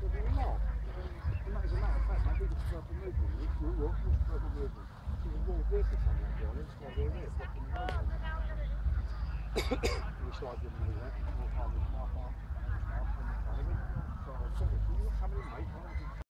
But you're not. And that is a matter of fact, my biggest purple movement is what's purple movement? There's a raw vehicle coming up behind it, that's why we're here, blocking the road. We started giving me that, and more time with my farm, stuff, and the car. So I was sorry, you're not coming in, mate.